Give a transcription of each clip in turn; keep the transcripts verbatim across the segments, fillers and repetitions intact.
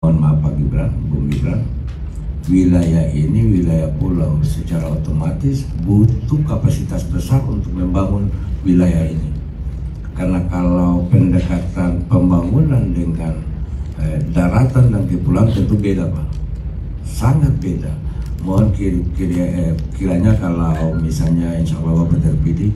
Mohon maaf Pak Gibran, Bung Gibran, wilayah ini wilayah pulau, secara otomatis butuh kapasitas besar untuk membangun wilayah ini. Karena kalau pendekatan pembangunan dengan eh, daratan dan kepulauan tentu beda Pak, sangat beda. Mohon kira, kira, eh, kiranya kalau misalnya insya Allah Bapak terpilih,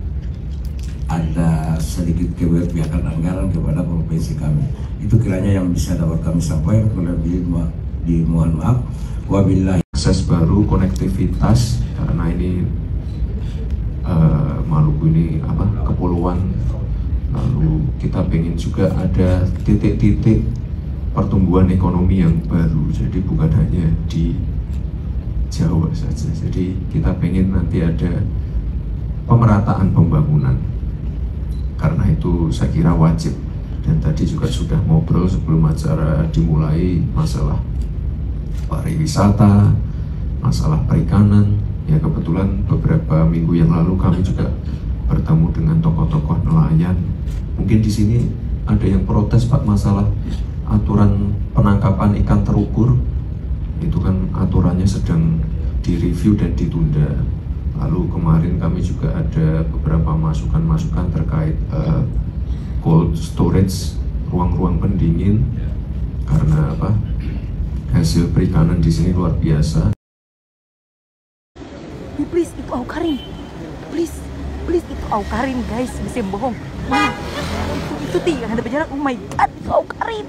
ada sedikit keberpihakan anggaran kepada provinsi kami. Itu kiranya yang bisa dapat kami sampaikan. Kalau lebih dimohon maaf. Wabillahi. Akses baru, konektivitas, karena ini uh, Maluku ini apa kepulauan. Lalu kita pengen juga ada titik-titik pertumbuhan ekonomi yang baru. Jadi bukan hanya di Jawa saja. Jadi kita pengen nanti ada pemerataan pembangunan. Karena itu saya kira wajib, dan tadi juga sudah ngobrol sebelum acara dimulai masalah pariwisata, masalah perikanan. Ya kebetulan beberapa minggu yang lalu kami juga bertemu dengan tokoh-tokoh nelayan. Mungkin di sini ada yang protes Pak masalah aturan penangkapan ikan terukur. Itu kan aturannya sedang direview dan ditunda. Lalu kemarin kami juga ada beberapa masukan-masukan terkait uh, cold storage, ruang-ruang pendingin, karena apa? Hasil perikanan di sini luar biasa. Please, itu Aukarin. Please, please itu Aukarin guys, bisa bohong. Mana? Itu itu ti yang ada berjarak. Oh my god, itu Aukarin.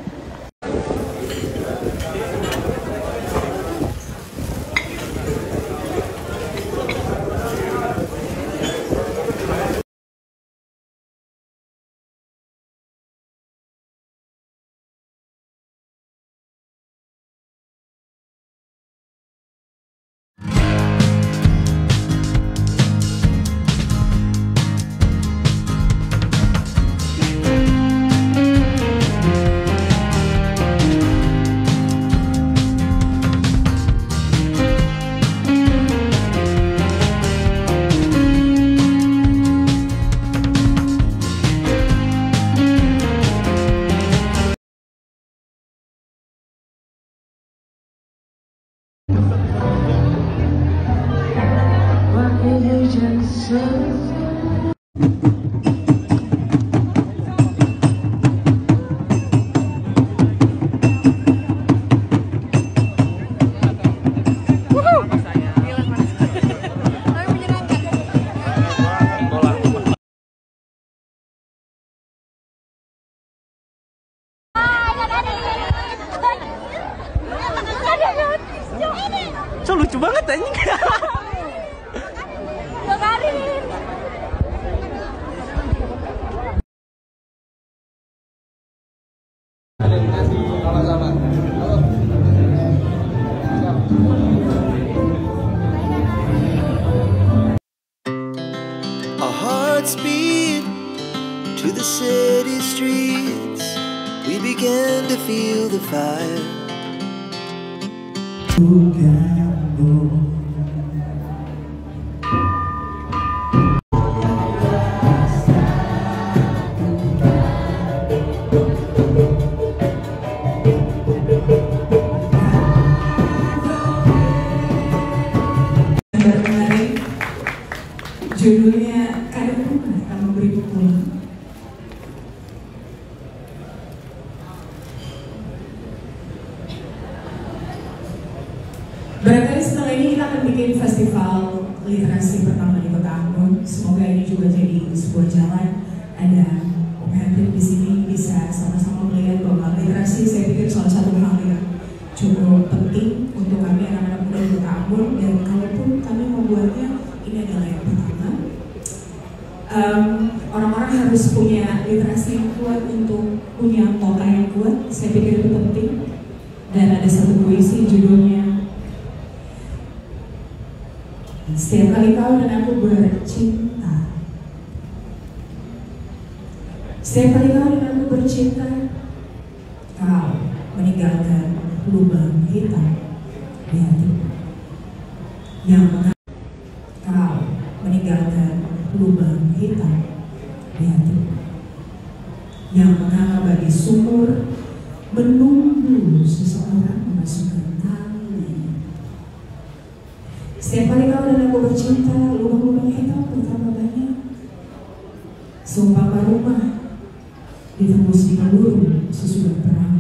So lucu banget anjing. Our hearts beat to the city streets. We began to feel the fire. Judulnya Kadang Rumah Tak Memberi Pulang. Barangkali setelah ini kita akan bikin festival literasi pertama di Kota Ambon. Semoga ini juga jadi sebuah jalan. Ada pemerhati di sini bisa sama-sama melihat bahwa literasi saya pikir salah satu hal yang cukup penting untuk kami anak-anak muda di Kota Ambon. Dan kalaupun kami membuatnya, ini adalah yang pertama. Orang-orang um, harus punya literasi yang kuat untuk punya kota yang kuat. Saya pikir itu penting. Dan ada satu puisi judulnya Setiap kali kau dan aku bercinta. Setiap kali kau dan aku bercinta, kau meninggalkan lubang hitam di hati yang kau meninggalkan lubang hitam di hati yang menganga bagi sumur menunggu seseorang memasukkan tali. Setiap kali kau dan aku bercinta, lubang-lubang hitam bertambah banyak. Seumpama rumah ditembus di peluru sesudah perang.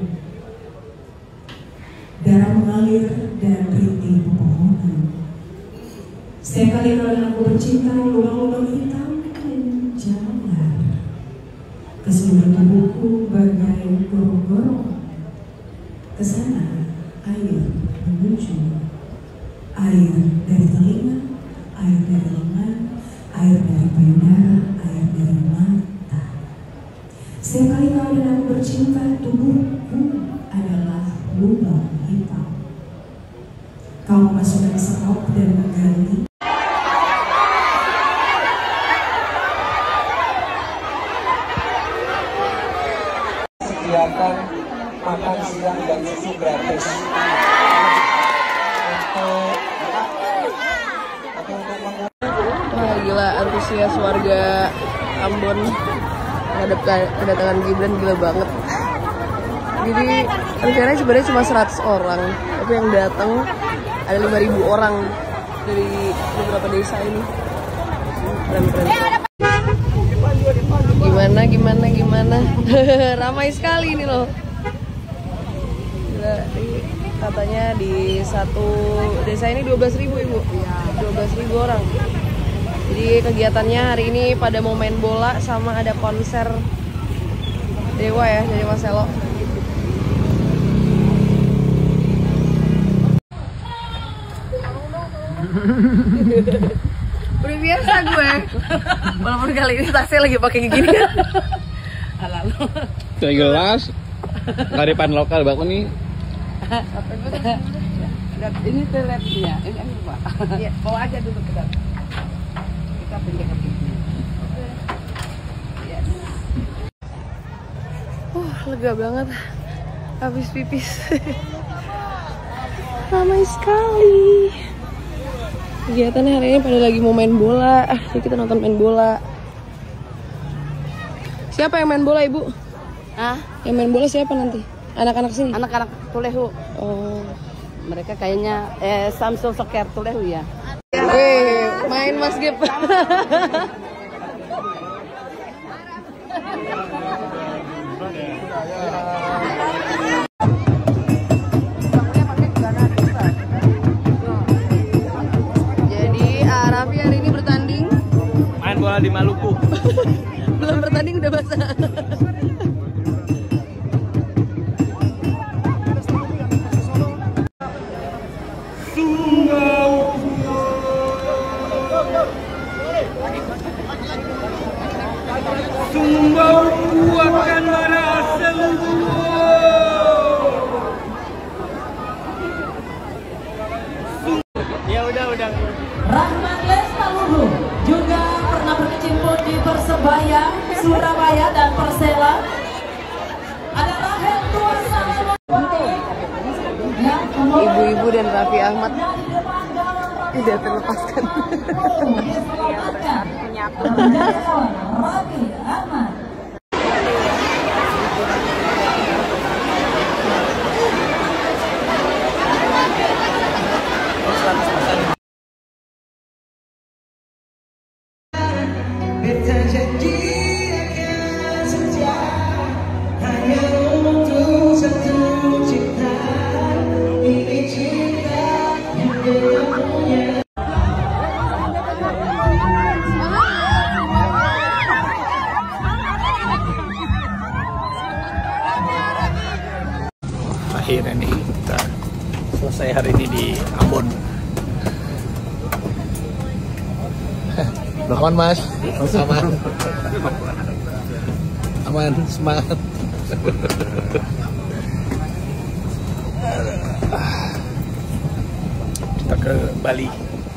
Darah mengalir dan rintih pepohonan. Setiap kali kau dan aku bercinta, lubang-lubang hitam menjalar ke seluruh tubuhku bagai gorong-gorong. Kesana air menuju, air dari telinga, air dari lengan, air dari payudara, air dari mata. Setiap kali kau dan aku bercinta, tubuhku adalah lubang hitam. Kau memasukkan sekop dan menggali. Sediakan makan siang dan susu gratis untuk wah gila, antusias warga Ambon menghadap kedatangan Gibran gila banget. Jadi rencananya sebenarnya cuma seratus orang, tapi yang datang ada lima ribu orang dari beberapa desa ini. Keren-keren. Gimana, gimana, gimana? Ramai sekali ini loh. Gila, katanya di satu desa ini dua belas ribu ibu, dua belas ribu orang. Jadi kegiatannya hari ini pada mau main bola sama ada konser Dewa ya dari Mas Elo. Udah biasa gue, walaupun kali ini tasnya lagi pakai gini. Halo. Udah jelas, kearifan lokal bakal nih. Ini telepnya, ini ini Pak. Ya, bawa aja dulu ke dalam. Kita pindah ke sini. Ya. Wah, lega banget. Habis pipis. Ramai sekali. Kegiatannya hari ini pada lagi mau main bola. Jadi kita nonton main bola. Siapa yang main bola, Ibu? Ah, yang main bola siapa nanti? Anak-anak sini? anak-anak Tulehu. Oh. Mereka kayaknya eh Samsul Soker Tulehu ya. Eh, main Mas Gip. Jadi ah, Raffi hari ini bertanding. Main bola di Maluku. Belum bertanding udah basah. Sumbau akan merasa ya udah udah. Rahmat Lestaluhu juga pernah berkecimpung di Persebaya Surabaya dan Persela. Adalah head tua Salomon. Ibu-ibu dan Raffi Ahmad tidak terlepaskan. Raffi Ahmad. Berjanji akan setia hanya untuk satu cinta. Ini cinta yang punya. Akhirnya nih kita selesai hari ini di Ambon. Aman Mas, aman, aman, semangat. Kita ke Bali.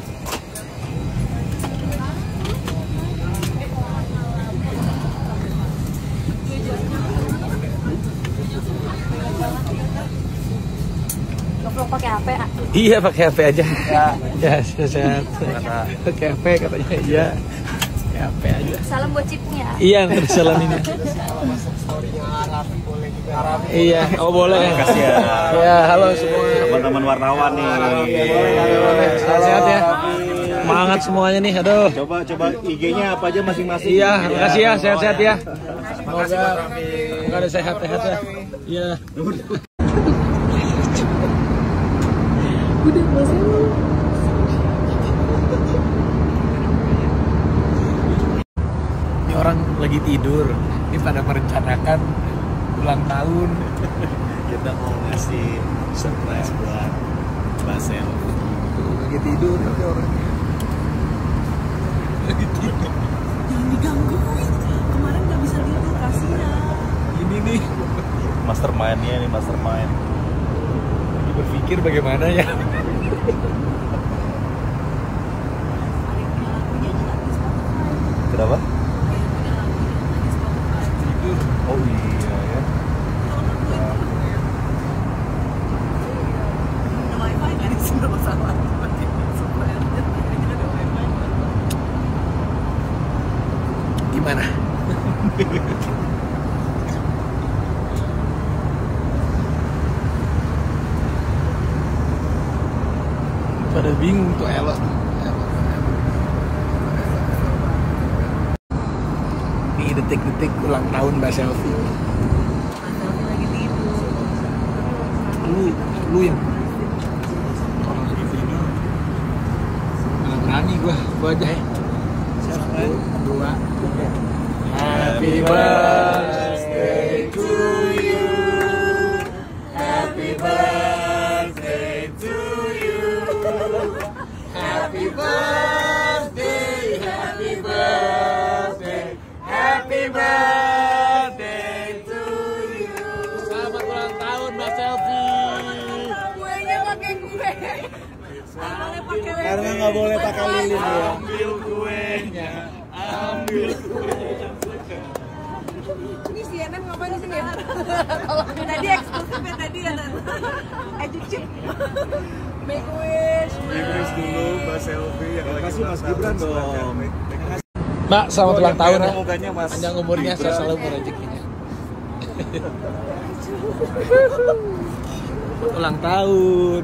Pakai H P. Iya pakai H P aja. Ya, ya sehat. Pakai H P katanya iya. Pakai H P aja. Salam buat chipnya. Iya, nanti salam ini. Iya, oh boleh. Makasih ya. Ya, halo semua. Teman-teman wartawan nih. Sehat-sehat ya. Semangat semuanya nih, aduh. Coba coba I G-nya apa aja masing-masing. Iya, makasih ya, sehat-sehat ya. Semoga semoga ada sehat-sehat ya. Iya. Udah bosan. Ini orang lagi tidur. Ini pada merencanakan ulang tahun. Kita mau ngasih surprise buat Basel. Lagi tidur tapi orangnya. Lagi tidur. Jangan diganggu. Kemarin nggak bisa tidur, kasihan. Ini nih Mastermind-nya nih, mastermind. lagi berpikir bagaimana ya. Kenapa? Tidur. Oh iya ya. Ada wifi nggak di sini masalah? Gimana? Pada bingung tuh elok. Ini detik-detik ulang tahun Mbak Selfie. Lagi tidur. Lu, lu yang kalau lagi tidur. Nggak berani gua, gua aja. Satu, dua, tiga. Happy birthday to you. Happy birthday to you. Happy birthday, happy birthday, happy birthday to you. Selamat ulang tahun Mbak Selfie. Kuenya pakai kue. Awalnya pakai lele. Karena nggak boleh pakai lilin ya. Ambil kuenya, ambil kuenya. Ini C N N ngapain di sini ya? Kalau tadi eksklusif ya tadi ya Tante. Educip. Make wish. Make wish dulu Mbak Selfie yang lagi kasih Mas Gibran dong. Mbak, selamat ulang tahun ya. Mukanya Mas Panjang umurnya, Gibran. saya selalu berezekinya. Ulang tahun.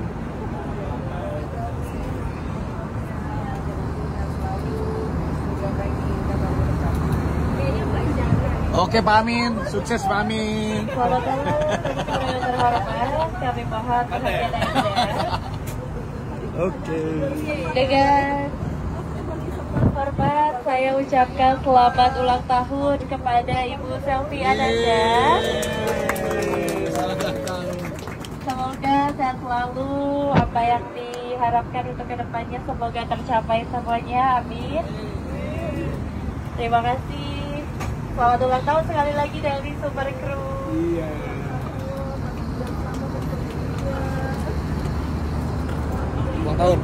Oke Pak Amin, sukses Pak Amin. Selamat ulang tahun yang terhormat, kami mohon perhatian Anda. Oke. Dengan hormat saya ucapkan selamat ulang tahun kepada Ibu Selfie Ananda. Selamat ulang tahun. Semoga sehat selalu, apa yang diharapkan untuk kedepannya semoga tercapai semuanya, amin. Terima kasih. Selamat ulang tahun sekali lagi dari Super Crew. Iya. Ulang tahun.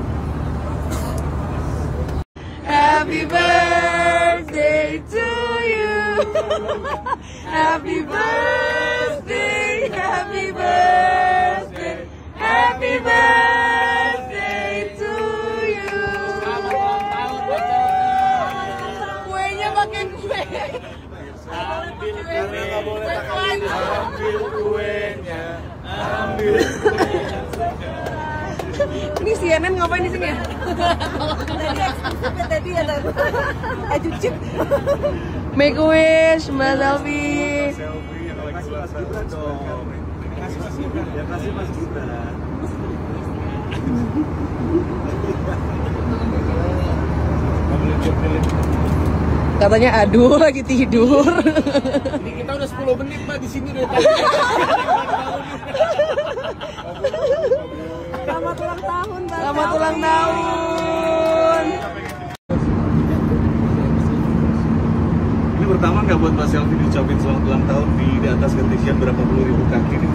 Happy birthday to you. Happy birthday, happy birthday, happy birthday to you. Selamat ulang tahun Mbak Selfie. Kuenya pakai kue. Ambil karena nggak boleh pakai lilin. Ambil kuenya, ambil. Ini C N N ngapain di sini ya? Tadi eksklusif ya tadi ya Tante. Educip. Make wish, Mbak Selfie. Selfie yang lagi kasih Mas Gibran dong. Kasih Mas Gibran. Ya kasih Mas Gibran. Katanya aduh lagi tidur. Ini kita udah sepuluh menit Mbak di sini dari tadi. Selamat ulang tahun, Mbak. Selamat ulang tahun. Ini pertama nggak buat Mbak Selfie diucapin selamat ulang tahun di, di atas ketinggian berapa puluh ribu kaki nih.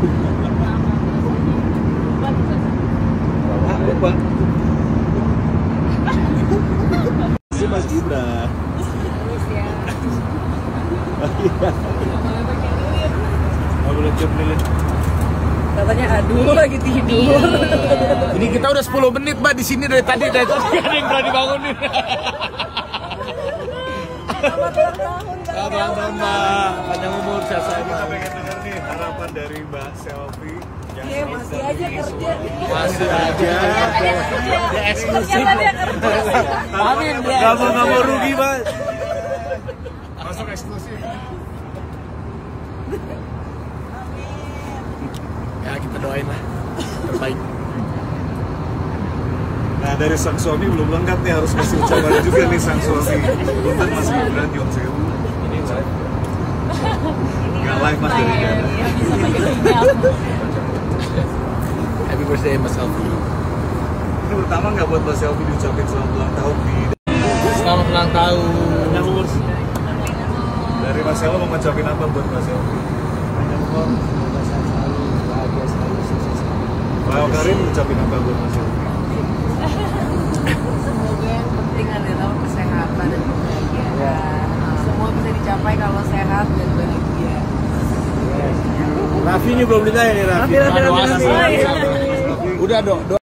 Ah, lupa. Kasih Mas Gibran. Nggak boleh cium lilin. Katanya aduh lagi tidur. Ini kita udah sepuluh menit Mbak di sini dari tadi, dari tadi ada yang berani bangunin. Selamat ulang tahun, Mbak. Selamat ulang tahun Mbak, panjang umur, sehat selalu. Kita pengen denger nih harapan dari Mbak Selvi. Iya, masih aja kerja. Masih aja. Dia eksklusif. Amin. Gak mau gak mau rugi Mbak. Masuk eksklusif. Ya kita doain lah, terbaik. Nah dari sang suami belum lengkap nih, harus kasih ucapan juga nih sang suami. Punten masih berat Yon Sewu. Ini live. Nggak live mas dari Ghana. Happy birthday Mas Selvi. Ini pertama nggak buat Mas Selvi diucapin selamat ulang tahun di. Selamat ulang tahun. Dari Mas Selvi mau ngucapin apa buat Mas Selvi? Pak Karim ngucapin apa buat Mas Selvi? Semoga yang penting adalah kesehatan dan kebahagiaan. Semua bisa dicapai kalau sehat dan bahagia. Raffi ini belum ditanya nih Raffi. Raffi, Raffi, Raffi, Raffi. Udah dong.